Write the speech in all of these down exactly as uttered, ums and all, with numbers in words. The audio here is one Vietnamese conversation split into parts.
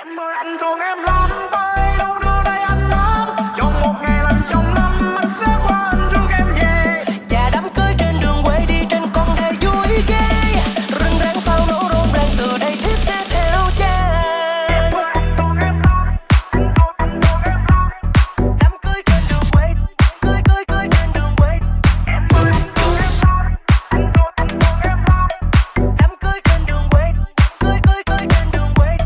Em ơi anh thương em lắm, tới đâu đưa đây anh lắm. Chọn một ngày lành trong năm, anh sẽ qua anh rước em về. Và đám cưới trên đường quay đi trên con đê vui ghê. Rừng rang pháo nổ rộn ràng từ đây thiếp sẽ theo cha. Đám cưới trên đường quay, cưới cưới cưới trên đường quay. Em ơi anh thương em lắm, anh thương anh thương em lắm. Đám cưới trên đường quay, cưới cưới cưới trên đường quay.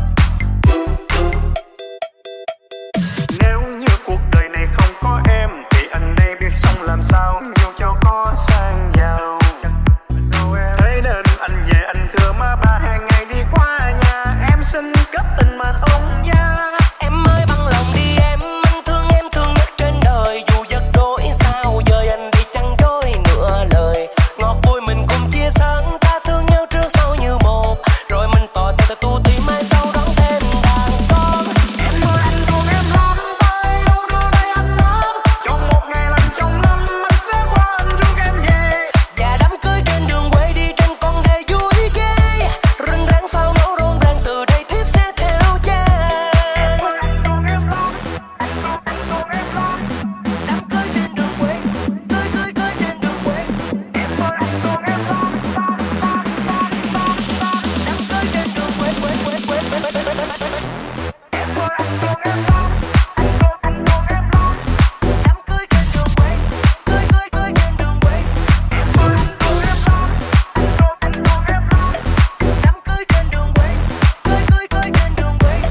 Nếu như cuộc đời này không có em thì anh đây biết sống làm sao, dù cho có sang giàu. Thế nên anh về anh thưa má ba hàng ngày đi qua nhà em xin kết tình mà thông gia. Em ơi bằng lòng đi em, anh thương em thương nhất trên đời. Dù giấc đôi sao dời anh đi chẳng dối nửa lời. Ngọt bùi mình cùng chia sớm, ta thương nhau trước sau như một. Rồi mình tỏ tay tu tí mai sau đón thêm đàn con. Em ơi anh thương em lắm, tới đâu đưa đây anh lắm. Chọn một ngày lành trong năm, anh sẽ qua anh rước em về. Và đám cưới trên đường quay đi trên con đê vui ghê. Rừng rang pháo nổ rộn ràng từ đây thiếp sẽ theo cha. Em ơi anh thương em lắm, anh thương anh thương em lắm. Đám cưới trên đường quay, cưới cưới cưới trên đường quay. Em ơi anh thương em lắm, lắm, lắm, lắm, lắm, lắm. Đám cưới trên đường quay, quay, quay, quay, quay, quay, quay, quay, quay. Em ơi anh thương em lắm, anh thương anh thương em lắm. Đám cưới trên đường quay, cưới cưới cưới trên đường quay. Em ơi anh thương em lắm, anh thương anh thương em lắm. Đám cưới trên đường quay, cưới cưới cưới trên đường quay.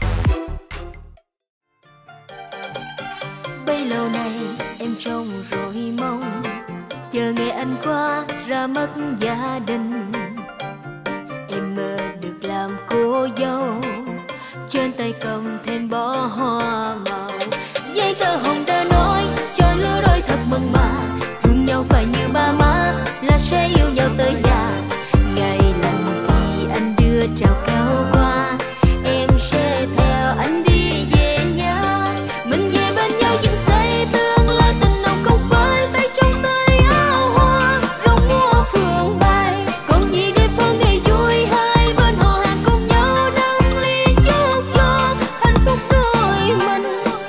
Bấy lâu nay em trông rồi mong, chờ ngày anh qua ra mắt gia đình. Em mơ được làm cô dâu, trên tay cầm thêm bó hoa màu. Dây tơ hồng đã nói cho lứa đôi thật mừng mà, thương nhau phải như ba má là sẽ yêu nhau tới già. Ngày lành thì anh đưa trao cao qua, em sẽ theo anh đi về nhà. Mình về bên nhau dựng xây tương lai tình nồng không phải tay trong tay áo hoa. Rong múa phượng bay còn gì đẹp hơn ngày vui, hai bên họ hàng cùng nhau nâng ly chúc cho hạnh phúc đôi mình.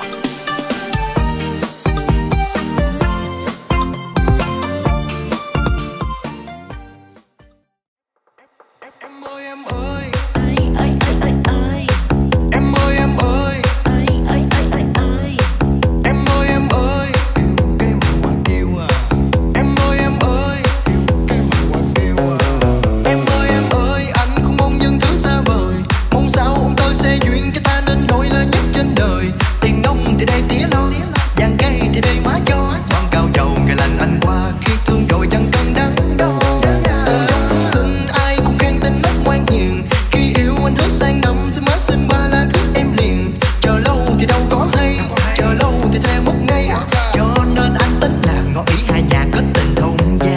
Em ơi em ơi, Ơi ơi ơi ơi ơi, em ơi em ơi, ơi ơi ơi ơi ơi. em ơi em ơi, kêu cái mà qua kêu à. Em ơi em ơi, kêu cái mà qua kêu à. Em ơi em ơi, anh không mong những thứ xa vời, mong sao ông tôi sẽ duyên cho ta nên đôi lớn nhất trên đời. Tiền nông thì đây tía lo, vàng cây thì đây má cho, con cao trầu ngày lành anh qua khi thương rồi chẳng cần đắn đo. Buồn dâu xinh xinh ai cũng khen tên nét ngoan hiền, khi yêu anh hứa sang năm sẽ má xin ba la cướp em liền. Chờ lâu thì đâu có hay, chờ lâu thì sẽ mất ngay, cho nên anh tính là ngỏ ý hai nhà kết tình thông gia.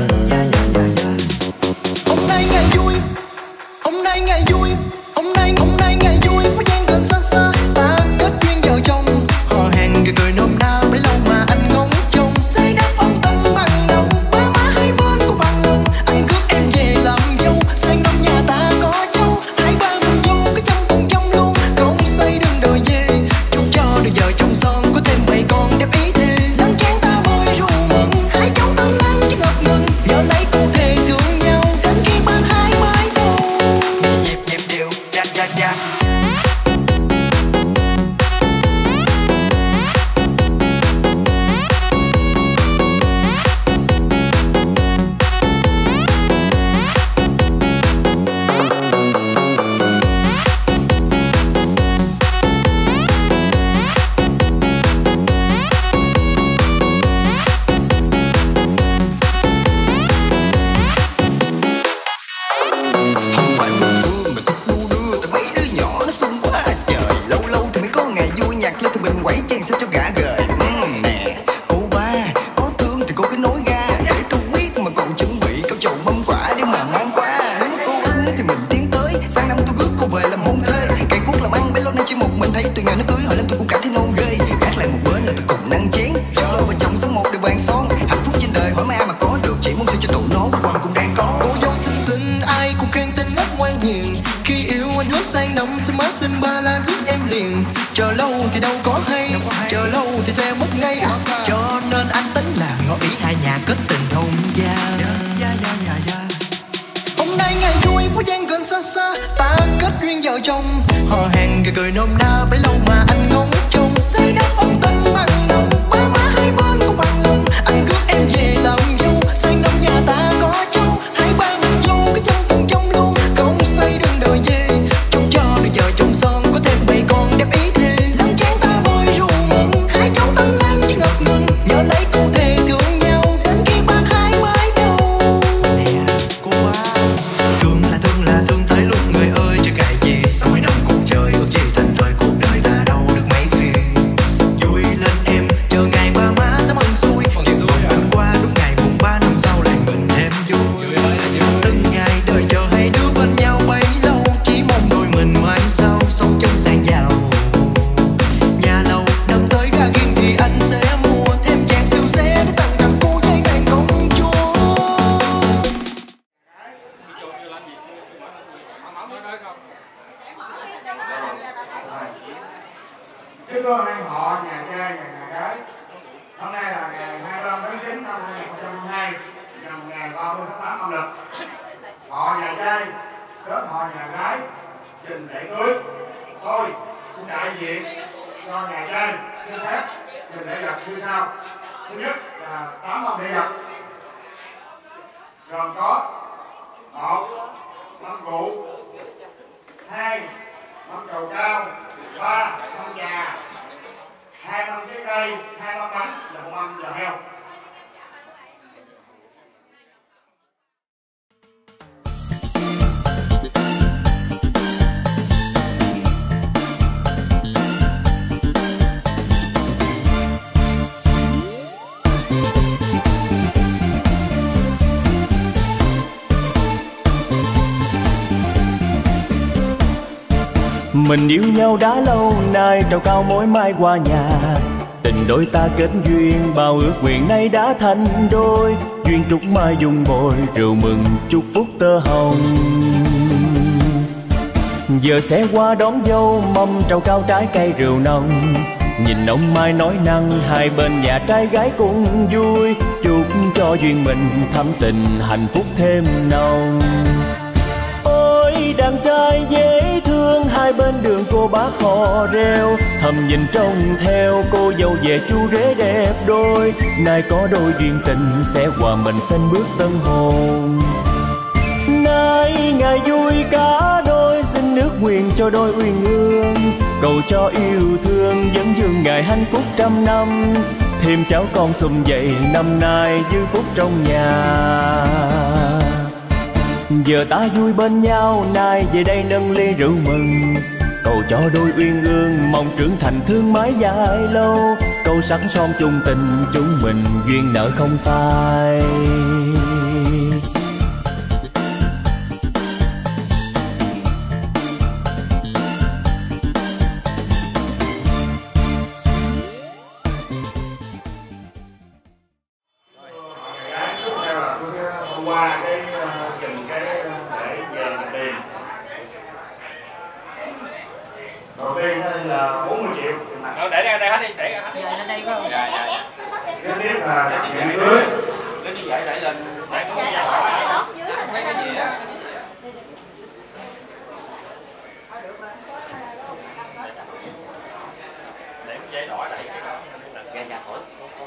Hôm nay ngày vui, hôm nay ngày vui, hôm nay hôm nay ngày vui, có gian gần xa xa ta kết duyên vợ chồng. Họ hàng người cười nôm na bấy lâu mà anh ngóng trông, say đắm ân tâm mặn nồng, ba má hai bên của bằng lòng. Anh rước em về làm dâu, sang năm nhà ta có cháu, hai ba mình vô cái trăm phần trăm luôn, không say đừng đòi về. Chúc cho đời vợ chồng son có thêm bảy con đẹp ý thề, nắng chén ta vui rượu mừng, hai cháu thân lắm chứ ngập ngừng. Giờ lấy cụ thể thương nhau đến khi mang hai mái đầu. Nhịp nhịp điệu cha cha cha. Không phải một phương mà thích đu đưa tại mấy đứa nhỏ nó xung quá trời. Lâu lâu thì mới có ngày vui, nhạc lên thì mình quẩy chen sao cho gã gời. Ừm, nè cô ba có thương thì cô cứ nói ra để tôi biết mà cậu chuẩn bị câu chầu mâm quả để mà mang qua. Nếu mà cô ưng thì mình tiến tới, sang năm tôi rước cô về làm hôn thê. Cây cuốc làm ăn bấy lâu nay chỉ một mình thấy từ ngày nó cưới hỏi lên tôi cũng cảm thấy nôn ghê. Gác lại một bên là tôi cùng nắng chén, cho đôi vợ chồng sống một đời vàng son. Hạnh phúc trên đời hỏi mai mà có được, chỉ mong sao cho tụi nó quan cũng đang có. Cô dâu xinh xinh ai cũng khen tên nét ngoan hiền, khi yêu anh hứa sang năm Xin má xin ba la viết em liền. Chờ lâu thì đâu có hay, chờ lâu thì sẽ mất ngay. Cho nên anh tính là ngỏ ý hai nhà kết tình hôn gia. Hôm nay ngày vui phố Giang gần xa xa, ta kết duyên vợ chồng. Hò hẹn cười cười nôm na bấy lâu mà anh ngóng trông. Say đắm ân tình mặn nồng, ba má hai bên cũng bằng lòng. Anh rước em về làm dâu, sang năm nhà ta có cháu. Hai ba mình vô cái chân từng trong luôn, không say đừng đòi về. Chúc cho đời vợ chồng son có thêm bầy con đẹp ý thề. Lần chán ta vui rượu mừng, hai cháu tân lang chứ ngập ngừng. Nhớ lấy cụ thề thương nhau đến khi bác hai mới đầu. Nè cô ba, thương là thương là thương tới lúc người ơi chứ cãi gì. Sau mấy năm cuộc chơi ước gì thành thời cuộc đời ta đâu được mấy khi. Vui lên em chờ ngày ba má tấm ân xuôi. Chuyện buồn qua đúng ngày buồn ba năm sau lại mình thêm vui. Từng ngày đời chờ hai đứa bên nhau bấy lâu, chỉ mong đôi mình mai sau sống chân sang giàu. Nhà lầu năm tới ga riêng thì anh sẽ mua thêm vàng siêu xe để tặng cặp cô dây nàng công chúa. Kính thưa hai họ nhà trai và nhà gái, hôm nay là ngày hai mươi lăm tháng chín năm hai nghìn không trăm hai mươi hai, nhằm ngày ba mươi tháng tám âm lịch. Họ nhà trai kết họ nhà gái trình lễ cưới. Tôi xin đại diện cho nhà trai xin phép trình lễ vật như sau. Thứ nhất là tám mâm lễ vật, gồm có một mâm rượu, hai mâm trầu cao, ba mâm trà, hai mâm trái cây, hai mâm bánh và một mâm giò heo. Mình yêu nhau đã lâu nay trao cao mối mai qua nhà. Tình đôi ta kết duyên bao ước nguyện nay đã thành đôi. Duyên trúc mai dung bồi rượu mừng chúc phúc tơ hồng. Giờ sẽ qua đón dâu mâm trao cao trái cây rượu nồng. Nhìn ông mai nói năng hai bên nhà trai gái cùng vui. Chúc cho duyên mình thắm tình hạnh phúc thêm nồng. Ôi đàn trai dễ thương hai bên đường cô bác hò reo. Thầm nhìn trông theo cô dâu về chu rể đẹp đôi. Nay có đôi duyên tình sẽ hòa mình sanh bước tân hồn. Nay ngày vui cả đôi xin nước nguyện cho đôi uyên ương. Cầu cho yêu thương dẫn dương ngày hạnh phúc trăm năm. Thêm cháu con sum vầy năm nay dư phúc trong nhà. Giờ ta vui bên nhau nay về đây nâng ly rượu mừng. Cầu cho đôi uyên ương mong trưởng thành thương mãi dài lâu. Câu sắc son chung tình chúng mình duyên nợ không phai. Qua cái trình cái để về tiền. Đầu tiên là bốn mươi triệu. Ờ, để ra đây hết đi, để ra hết. Rồi lên đây phải không? Dạ dạ. Kế tiếp là đặt nhẫn cưới. Lên như vậy để lên. Để có cái giỏ đó. Mấy cái gì á. Để cái giấy đỏ đây. Dạ dạ khỏi.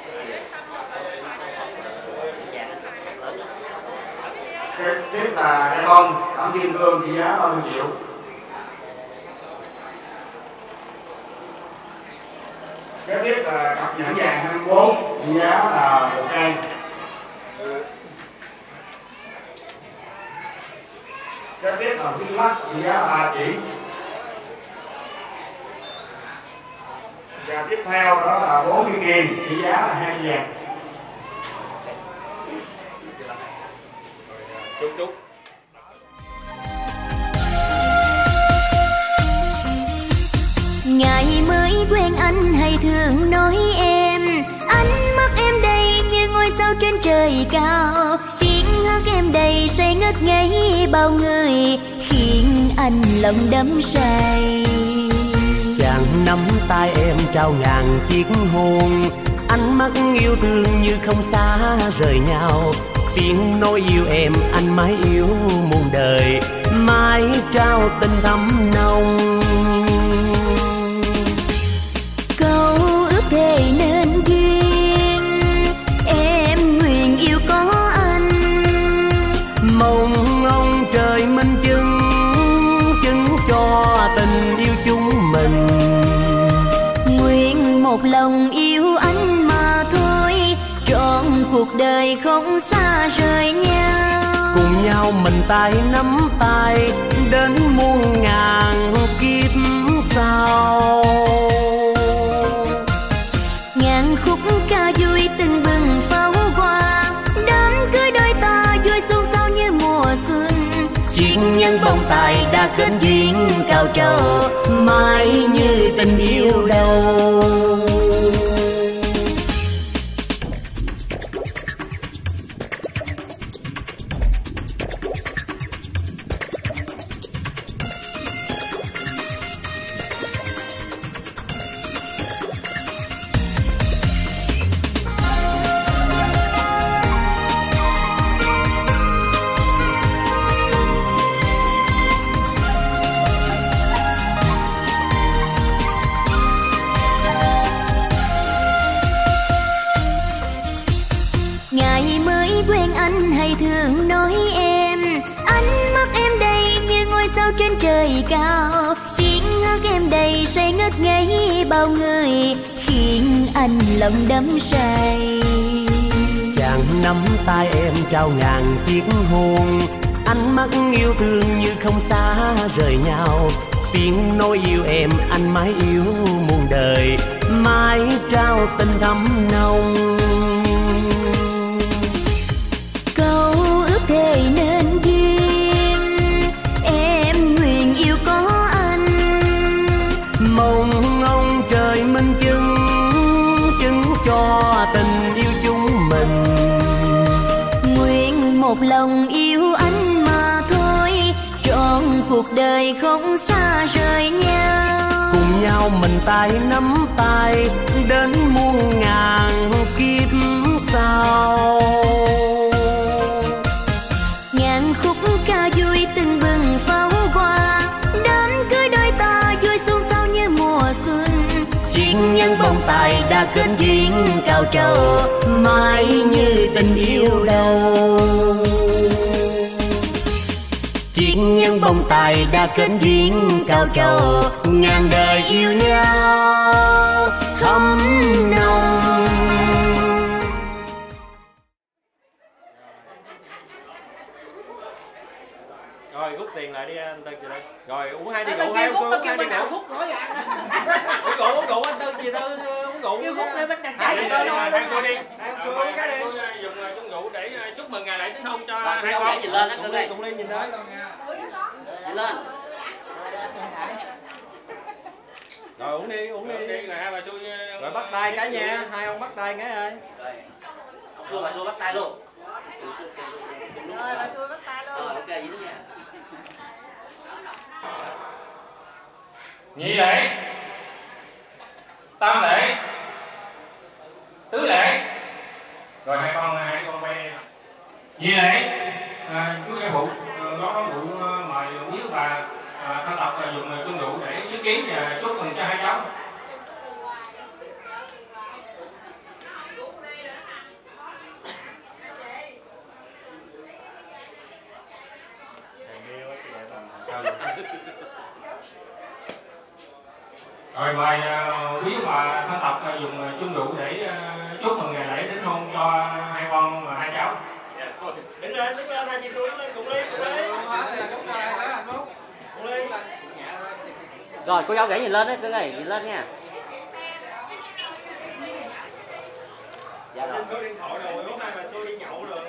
Kế tiếp là cây bông tặng kim cương trị giá ba mươi triệu. Kế tiếp là cặp nhẫn vàng hai mươi bốn trị giá là một cây. Kế tiếp là viên lắc trị giá ba chỉ. Và tiếp theo đó là bốn viên kiềm trị giá là hai vàng. Chúc chúc. Ngày mới quen anh hay thường nói em. Ánh mắt em đây như ngôi sao trên trời cao. Tiếng hát em đầy say ngất ngây bao người. khiến anh lòng đắm say. Chàng nắm tay em trao ngàn chiếc hôn, ánh mắt yêu thương như không xa rời nhau. Tiếng nói yêu em anh mãi yêu muôn đời, mãi trao tình thắm nồng. Câu ước thề nên duyên, em nguyện yêu có anh. Mong ông trời minh chứng, chứng cho tình yêu chúng mình. Nguyện một lòng yêu anh mà thôi, trọn cuộc đời không xa rời nhau. Cùng nhau mình tay nắm tay đến muôn ngàn kiếp sau. Ngàn khúc ca vui từng bừng pháo hoa, đám cưới đôi ta vui xuân sao như mùa xuân. Chiếc nhân bông tai đã kết duyên cao trầu, mãi như tình yêu đầu. Ngày mới quen anh hay thường nói em, ánh mắt em đây như ngôi sao trên trời cao. Tiếng hát em đầy say ngất ngây bao người, khiến anh lòng đắm say. Chàng nắm tay em trao ngàn chiếc hôn, ánh mắt yêu thương như không xa rời nhau. Tiếng nói yêu em anh mãi yêu muôn đời, mãi trao tình thắm nồng. Câu ước thề nên duyên, em nguyện yêu có anh. Mong ông trời minh chứng, chứng cho tình yêu chúng mình. Nguyện một lòng yêu anh mà thôi, trọn cuộc đời không xa rời nhau. Cùng nhau mình tay nắm tay đến muôn ngàn kiếp sau. Ngàn khúc ca vui từng bừng pháo hoa, đám cưới đôi ta vui xuân sao như mùa xuân. Chiếc nhân bông tai đã kết duyên cao trầu, mãi như tình yêu đầu. Chiếc nhân bông tai đã kết duyên cao trầu, ngàn đời yêu nhau thắm nồng. Rồi rút tiền lại đi anh Tân chị Tư. Rồi uống hai đi rượu, hai uống hai đi rượu. Hút rõ ràng. Uống rượu, uống rượu anh Tân chị Tư uống rượu. Kêu hút lên bên đằng trái. Hai xui đi. Hai xui uống cái đi. Dùng chung rượu để chúc mừng ngày lễ kết hôn cho hai con. con. Nhìn lên á cưng ơi. Cùng đi nhìn lên. Nhìn lên. Rồi uống đi, uống đi. Rồi hai bà xui. Rồi bắt tay cái nha, hai ông bắt tay cái ơi. Rồi. Ông xui bà xui bắt tay luôn. Rồi bà xui bắt tay luôn. Rồi ok dính nha. Nhị lễ, tam lễ, tứ lễ. Rồi hai con hai con bay. Nhị lễ, à, chú gia phụ có món rượu mời quý bà thân tộc dùng chung rượu để chứng kiến và chúc mừng cho hai cháu. Rồi mời uh, quý bà thân tộc uh, dùng chung rượu để uh, chúc mừng ngày lễ đính hôn cho hai con và hai cháu. Đứng lên, đứng lên, hai chị xuống lên, cùng đi, cùng đi. Cùng đi. Rồi cô giáo gãy nhìn lên đấy, cưng ơi, nhìn lên nha. Dạ rồi. Số điện thoại rồi, hôm nay bà xui đi nhậu rồi.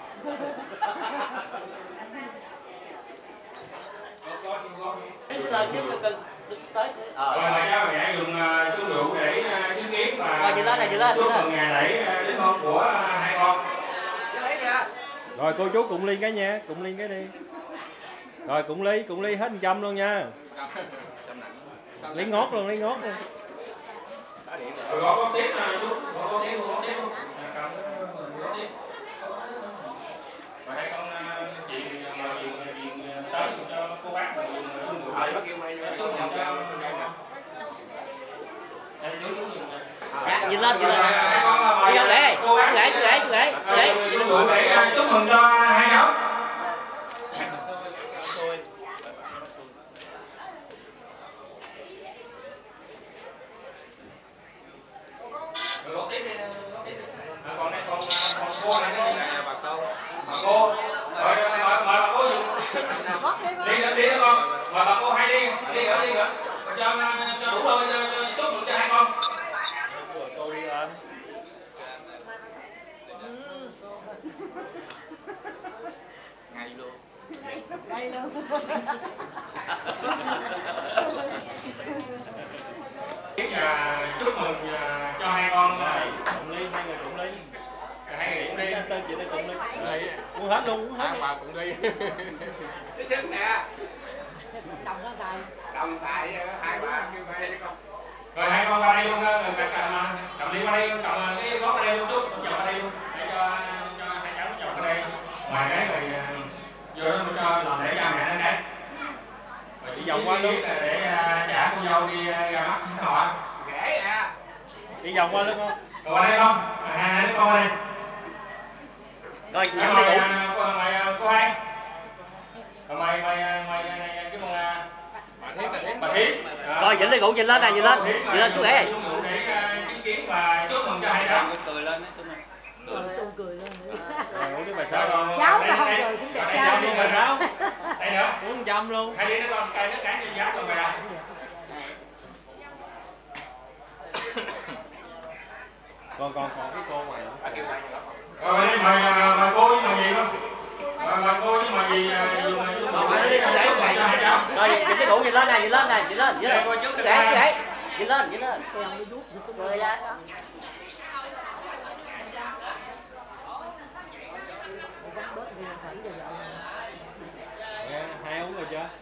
Xin lời chứ cưng. Tới ờ rồi mời cháu mẹ dùng uh, chung rượu để uh, chứng kiến và rồi nhìn lên này, nhìn lên, chúc mừng ngày lễ uh, đính hôn của uh, hai con. Rồi cô chú cùng ly cái nha, cùng ly cái đi. Rồi cũng ly, cũng ly hết một trăm luôn nha. Lấy ngót luôn, lấy ngót luôn. Rồi gót gót tiếp nè chú, gót gót tiếp, gót tiếp luôn. Cầm gót tiếp. Rồi hai con chị mời chị tới cho cô bác người người bác kêu mày chú nhận cho dạ nhìn lên nhìn lên đi đâu để chú để chú để chú để chú để để chúc mừng cho hai cháu. Rồi tiếp đi, tiếp đi. Còn đây còn còn cô này nữa nè bà cô. Bà cô. Rồi mời mời bà cô dùng. Đi nữa đi nữa con. Mời bà cô hai đi, đi nữa đi nữa. Cho cho đủ rồi cho chúc mừng cho hai con. Cô đi lên. Ngay luôn. Đây luôn. Chúc mừng cho hai con này. Cùng ly, hai người cùng ly. Hai người cũng đi. Tên chị tới cùng ly. Uống hết luôn, uống hết. Hai bà cũng đi. Đi xíu nè. Đồng nó tài. Đồng tài hai bà kêu về đi con. Rồi hai con qua đây luôn, cầm cầm ly qua đây, cầm cái gót qua đây luôn chút, chồng qua đây luôn để cho cho hai cháu chồng qua đây. Ngoài cái rồi vô đó cho làm để cho mẹ nó cái. Rồi đi vòng qua luôn để trả cô dâu đi ra mắt họ. Dễ nè. Đi vòng qua luôn con. Rồi qua đây con, hai đứa con qua đây. Coi nhắm mày mày cô hai. Rồi mày mày mày cái con bà Thiết bà Thiết bà Thiết. Coi nhìn lên ngủ nhìn lên này nhìn lên nhìn lên chú rể. Để chứng kiến và chúc mừng cho hai đứa. Cười lên đấy chú này. Tôi cười lên. Uống cái bài sao rồi. Cháu là không cười cũng đẹp trai. Uống bài sao? Đây nữa. Uống trăm luôn. Hai đứa nó con cây nó cắn cho giá rồi mày à. Còn còn còn cái cô mày. Rồi đây mời mời cô với mời gì không? Mời mời cô với mời gì dùng dùng để cho hai cháu. Rồi nhìn cái ngủ nhìn lên này nhìn lên này nhìn lên nhìn lên. Chú rể chú rể nhìn lên nhìn lên. Cười lên đó. Hai uống rồi chưa?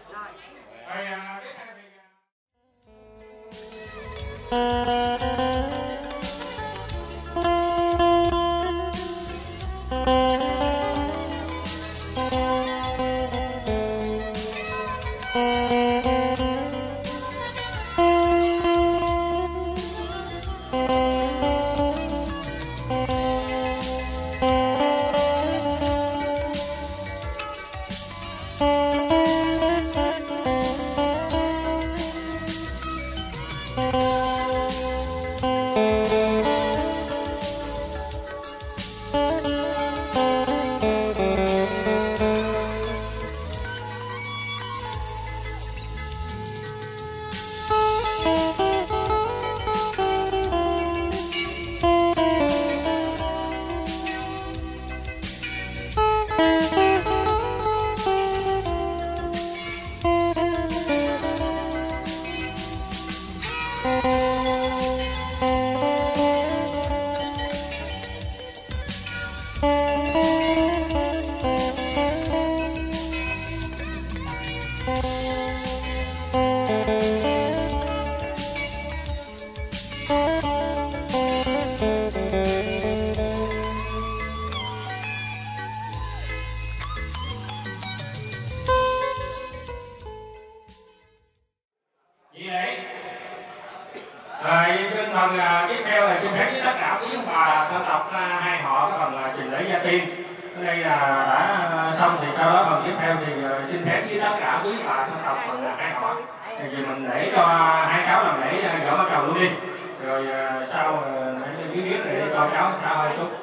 phần tiếp theo là xin phép với tất cả quý ông bà thân tộc hai họ cái phần trình lễ gia tiên. Ở đây là đã xong thì sau đó phần tiếp theo thì xin phép với tất cả quý ông bà thân tộc phần hai họ thì mình để cho hai cháu làm lễ gỡ bắt đầu luôn đi, rồi sau dưới biết để con cháu sao hơi chút.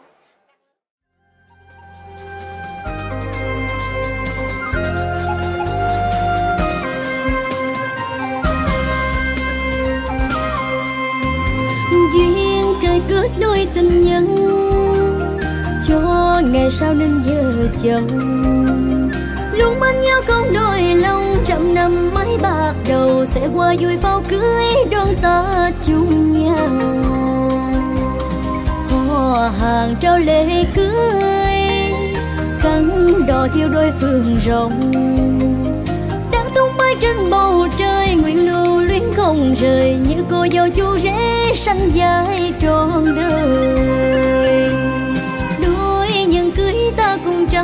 Duyên trời kết đôi tình nhân, cho ngày sau nên vợ chồng. Luôn bên nhau con đôi lòng, trăm năm mái bạc đầu sẽ qua vui pháo cưới đón ta chung nhau. Họ hàng trao lễ cưới, khăn đò thiêu đôi phương rồng. trên bầu trời, nguyện lưu luyến không rời, như cô dâu chú rể sanh dài trọn đời. Đôi nhân cưới ta cùng trao,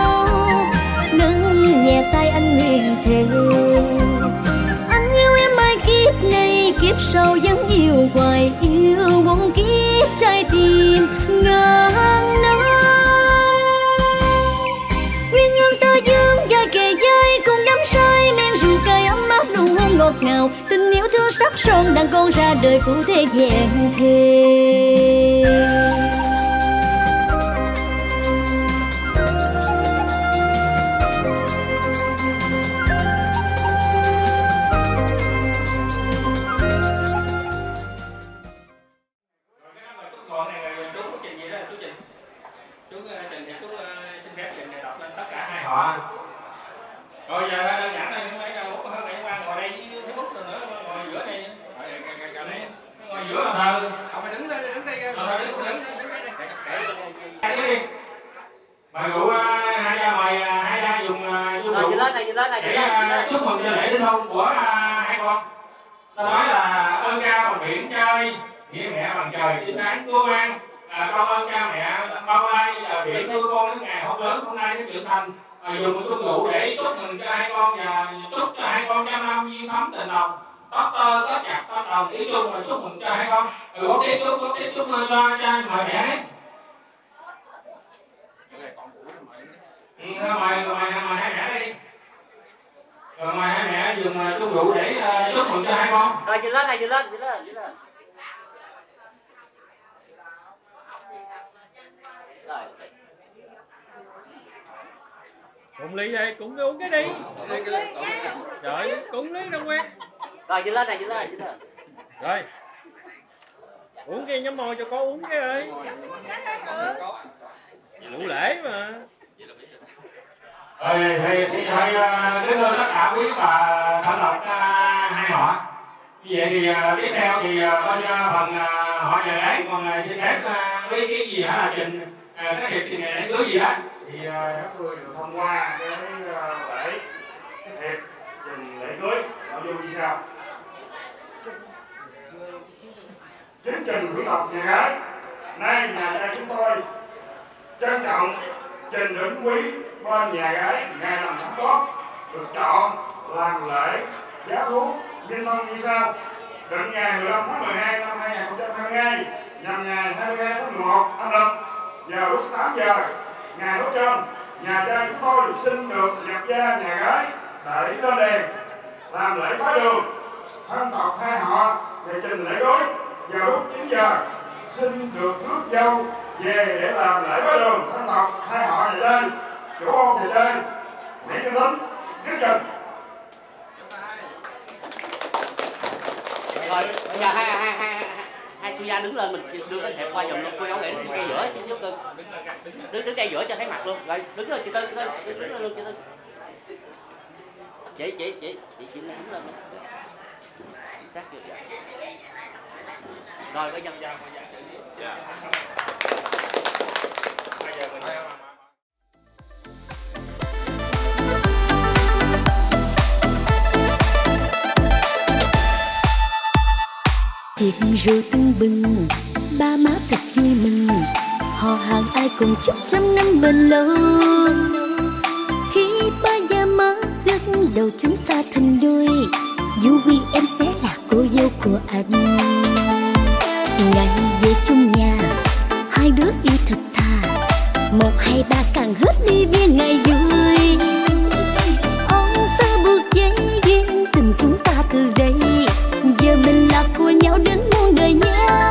nâng nhẹ tay anh nguyện thề, anh yêu em mãi kiếp này, kiếp sau vẫn yêu hoài, yêu muôn kiếp trái tim ngàn năm. Nguyên nhân ta dương ga kề vai cùng đắm say, men rượu cay ấm áp nụ hôn ngọt ngào, tình yêu thương sắc son đàn con ra đời phụ thế vẹn thề. Rồi giờ đơn giản thôi, không phải đâu hút hơn này qua ngồi đây thấy hút rồi nữa, ngồi giữa đây, ngồi giữa là thờ, không phải đứng đây, đứng đây, đứng đứng đứng đứng đi. Mời rượu hai gia mời hai gia dùng dùng rượu để chúc mừng cho lễ đính hôn của hai con. Ta nói là ơn cha bằng biển chơi, nghĩa mẹ bằng trời chính án cứu an. Con ơn cha mẹ bao lai biển nuôi con đến ngày hôn lớn hôm nay đến trưởng thành. À, dùng một chút rượu để chúc mừng cho hai con và chúc cho hai con trăm năm duyên thắm tình đồng, tóc tơ tóc chặt tóc đồng, ý chung là chúc mừng cho hai con. Ừ, có tiếp chúc có tiếp chúc cho cha mời mẹ đấy. Ừ, mời mời mời hai mẹ đi. Rồi mời hai mẹ dùng chút rượu để uh, chúc mừng cho hai con. Rồi chị lên này, chị lên, chị lên, chị lên. Rồi. Cụng ly đây, cũng uống cái đi. Trời, cụng ly đâu quen. Rồi chị lên này, chị lên, chị lên. Rồi. Uống kia nhắm môi cho có uống cái ơi. Rượu lễ mà. Thì thì thì thôi đến tất cả quý bà thanh lộc hai họ. Như vậy thì tiếp theo thì bên phần họ nhà gái còn xin phép với cái gì hả là trình cái hiệp trình lễ cưới gì đó thì các người được thông qua cái lễ cái hiệp trình lễ cưới nội dung như sau. Chính trình quý tộc nhà gái, nay nhà trai chúng tôi trân trọng trình đến quý bên nhà gái ngày làm tháng tốt được chọn làm lễ giá thú nhân thân như sau. Định ngày mười lăm tháng mười hai năm hai nghìn không trăm hai mươi hai nhằm ngày hai mươi hai tháng mười một âm lịch vào lúc tám giờ ngày nói trên, nhà trai chúng tôi xin được nhập gia nhà gái để lên đèn làm lễ bái đường. Thân tộc hai họ về trình lễ cưới vào lúc chín giờ xin được rước dâu về để làm lễ bái đường. Thân tộc hai họ nhà trai, chủ hôn nhà trai, Nguyễn Văn Tính, Khánh Trình. Rồi bây giờ hai hai hai hai chú gia đứng lên, mình đưa cái thẻ qua dùm luôn, cô giáo để đứng ngay giữa chứ giúp cưng. Đứng đứng ngay giữa cho thấy mặt luôn. Rồi đứng lên chị Tư, đứng lên luôn chị Tư. Chị chị chị chị chị đứng lên. Sát chưa vậy. Rồi bây giờ dạ. Bây giờ mình tiệc rượu tưng bừng, ba má thật vui mừng, họ hàng ai cùng chúc trăm năm bền lâu. Khi ba già má gật đầu chúng ta thành đôi, Du Huy em sẽ là cô dâu của anh. Ngày về chung nhà, hai đứa yêu thật thà, một hai ba càng hết đi viên ngày vui. Ông ta buộc dây duyên tình chúng ta từ đây, giờ mình là của nhau đến muôn đời nha.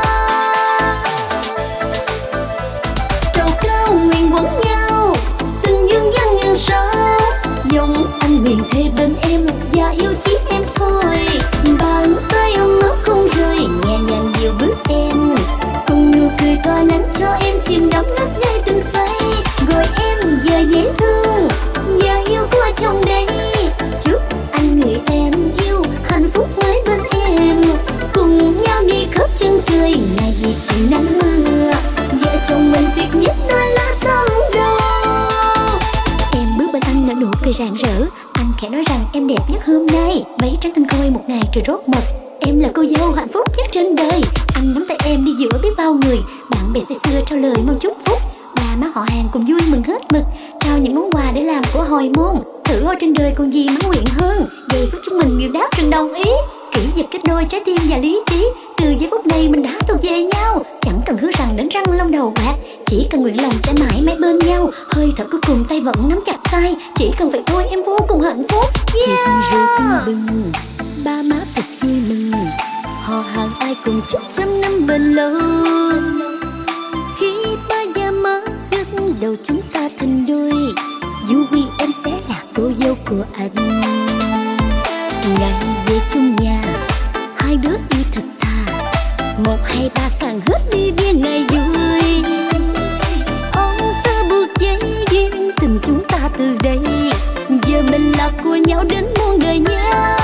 Trầu cao nguyện quấn nhau, tình dương gian ngàn sao, dòng anh nguyện thề bên em và yêu chỉ em thôi. Bàn tay ấm áp không rời, nhẹ nhàng dìu bước em, cùng nụ cười tỏa nắng cho em chìm đắm ngất ngây từng say. Gọi em giờ dễ thương và yêu qua trong đây, chúc anh người em yêu hạnh phúc mãi bên em, cùng nhau đi khắp chân trời ngày gì chỉ nắng mưa. Vợ chồng mình tuyệt nhất đó là tâm đầu. Em bước bên anh nở nụ cười rạng rỡ, anh khẽ nói rằng em đẹp nhất hôm nay. Váy trắng tinh khôi một ngày trời rốt mật. Em là cô dâu hạnh phúc nhất trên đời. Anh nắm tay em đi giữa biết bao người. Bạn bè say sưa trao lời mong chúc phúc. Bà má họ hàng cùng vui mừng hết mực. Trao những món quà để làm của hồi môn. Thử ôi trên đời còn gì mãn nguyện hơn. Giây phút chúng mình đều đáp rằng đồng ý. Kỷ vật kết đôi trái tim và lý trí. Từ giây phút này mình đã thuộc về nhau. Chẳng cần hứa rằng đến răng lông đầu bạc. Chỉ cần nguyện lòng sẽ mãi mãi bên nhau. Hơi thở cuối cùng tay vẫn nắm chặt tay. Chỉ cần vậy thôi em vô cùng hạnh phúc. Yeah. Rượu tưng bừng, ba má thật vui mừng. Họ hàng ai cùng chúc trăm năm bền lâu. Khi ba và má gật đầu chúng ta thành đôi. Du Huy em sẽ là cô dâu của anh. Ngày về chung nhà, hai đứa yêu thật thà. Một hai ba càng hết đi bia ngày vui. Ông ta buộc dây duyên tình chúng ta từ đây. Giờ mình là của nhau đến muôn đời nha.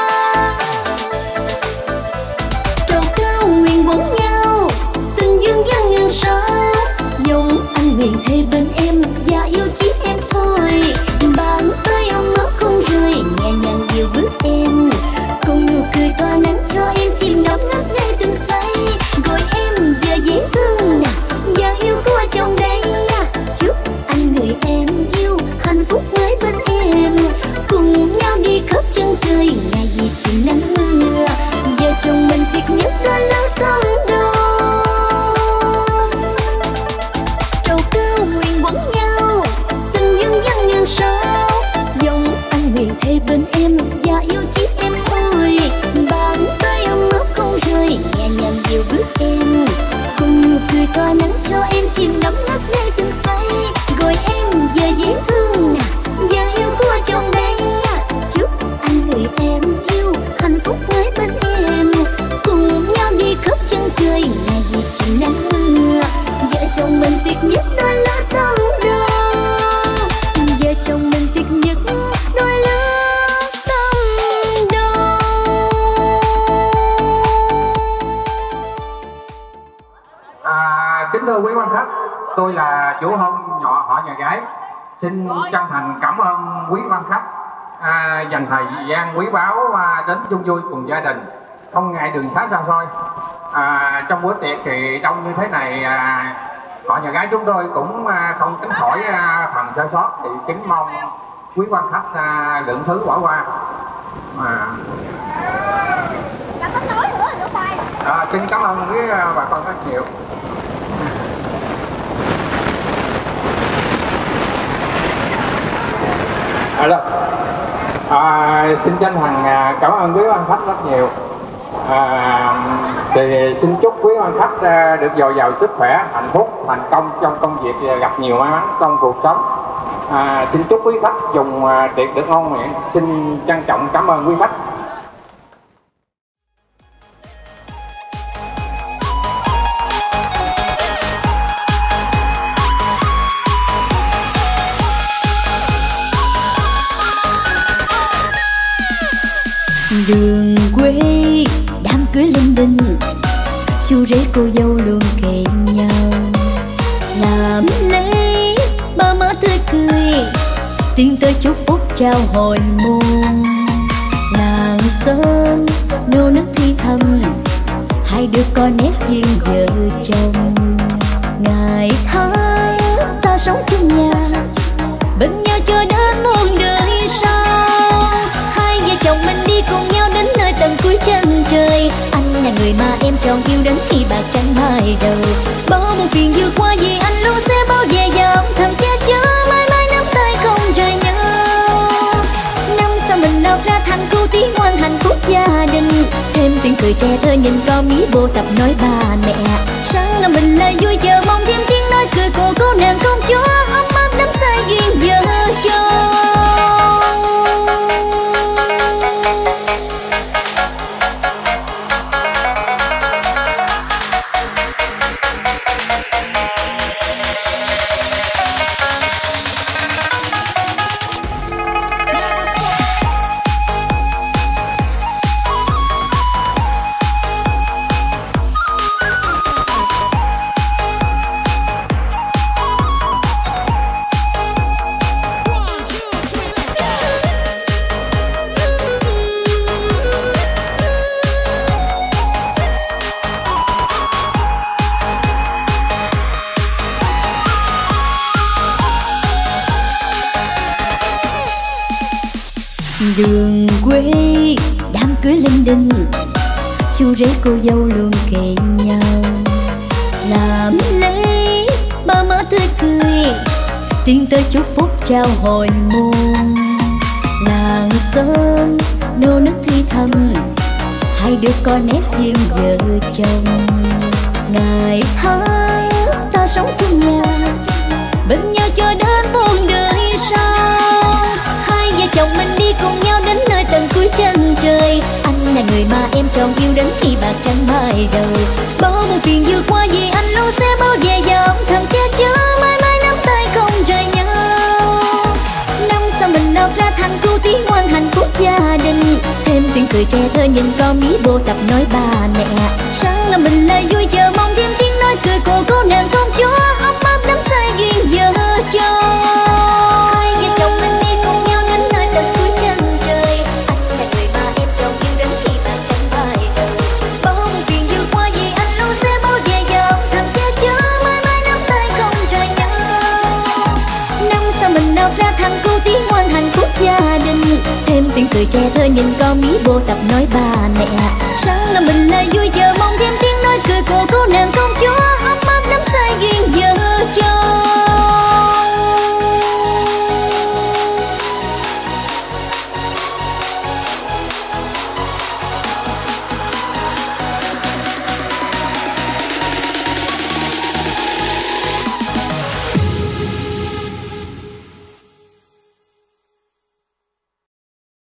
Trầu cao nguyện vốn nhau, tình dương gian ngàn sao. Dòng anh nguyện thề bên em và yêu chỉ em thôi. Bàn tay ấm áp không rời, nhẹ nhàng dìu bước em. Cùng nụ cười tỏa nắng cho em chìm đắm ngất ngây từng say. Gọi em giờ dễ thương nè, và yêu của chồng đây. Chúc anh người em yêu hạnh phúc mới bên em. Cùng nhau đi khắp chân trời, ngày gì chỉ nắng mưa. Vợ chồng mình tuyệt nhất đó là tâm đôi. Trầu cao nguyện quấn nhau, tình dương gian ngàn sao. Dòng anh nguyện thề bên em và yêu chỉ em thôi. Bàn tay ấm áp không rời, nhẹ nhàng dìu bước em. Cùng nụ cười tỏa nắng cho em chìm đắm ngất ngây từng say. Gọi em giờ dễ thương nè, và yêu của chồng đây. Chúc anh người em yêu hạnh phúc mới bên em. Cùng nhau đi khắp chân trời, ngày gì chỉ nắng mưa. Vợ chồng mình tuyệt nhất đôi lá tâm đôi. Vợ chồng mình tuyệt nhất đôi lá tâm đôi. À, kính thưa quý quan khách, tôi là chủ hôn nhỏ họ nhà gái. Xin chân thành cảm ơn quý quan khách à, dành thời gian quý báu à, đến chung vui cùng gia đình, không ngại đường xá xa xôi. À, trong bữa tiệc thì đông như thế này, à, họ nhà gái chúng tôi cũng à, không tránh khỏi à, phần sơ sót, thì kính mong quý quan khách à, lượng thứ bỏ qua. À, à, xin cảm ơn quý à, bà con rất nhiều. Alo. À, xin chân thành cảm ơn quý quan khách rất nhiều. À, thì xin chúc quý quan khách được dồi dào sức khỏe, hạnh phúc, thành công trong công việc, gặp nhiều may mắn trong cuộc sống. À, xin chúc quý khách dùng tiệc được ngon miệng. Xin trân trọng cảm ơn quý khách. Đường quê đám cưới linh đình, chú rể cô dâu luôn kề nhau. Làm lễ ba má tươi cười, tiến tới chúc phúc trao hồi môn. Làng xóm nô nức thi thầm, hai đứa con nét duyên vợ chồng. Ngày tháng ta sống chung nhà, bên nhau cho đến muôn đời sau. Hai vợ chồng mình đi cùng nhau đến nơi tận cuối chân trời. Anh là người mà em chọn yêu đến khi bạc trắng mai đầu. Bao muôn phiền vượt qua vì anh luôn sẽ bảo vệ và âm thầm che chở, mãi mãi nắm tay không rời nhau. Năm sau mình đào ra thành cô tí ngoan hạnh phúc gia đình. Thêm tiếng cười trẻ thơ nhìn con mí bộ tập nói ba mẹ. Sáng năm mình lại vui chờ mong thêm tiếng nói cười của cô nàng công chúa, ấm áp đắm say duyên vợ chồng. đường quê đám cưới linh đình, chú rể cô dâu luôn kề nhau. Làm lễ ba má tươi cười, tiến tới chúc phúc trao hồi môn. Làng xóm nô nức thi thầm, hai đứa con nét duyên vợ chồng. Ngày tháng ta sống chung nhà, bên nhau cho đến muôn đời sau. Hai vợ chồng mình đi cùng nhau đến nơi tận cuối chân trời. Anh là người mà em chọn yêu đến khi bạc trắng mai đầu. Bao buồn phiền vượt qua vì anh luôn sẽ bảo vệ và âm thầm che chở, mãi mãi nắm tay không rời nhau. Năm sau mình lọt ra thành cô tí ngoan hạnh phúc gia đình, thêm tiếng cười trẻ thơ nhìn con mí bô tập nói ba mẹ. Sáng là mình lời vui chờ mong thêm tiếng nói cười của cô nàng công chúa, ấm áp đắm say duyên vợ chồng. Hai vợ chồng mình đi cùng nhau đến nơi tận cuối chân trời. Anh là người mà em chọn yêu đến khi bạc trắng mai đầu. Bao buồn phiền vượt qua vì anh luôn sẽ bảo vệ và âm thầm che chở, mãi mãi nắm tay không rời nhau. Năm sau mình lọt ra thành cô tí ngoan hạnh phúc gia đình, thêm tiếng cười trẻ thơ nhìn con mí bô tập nói ba mẹ. Sáng là mình lời vui chờ mong thêm tiếng nói cười của cô nàng công chúa, ấm áp đắm say duyên vợ chồng.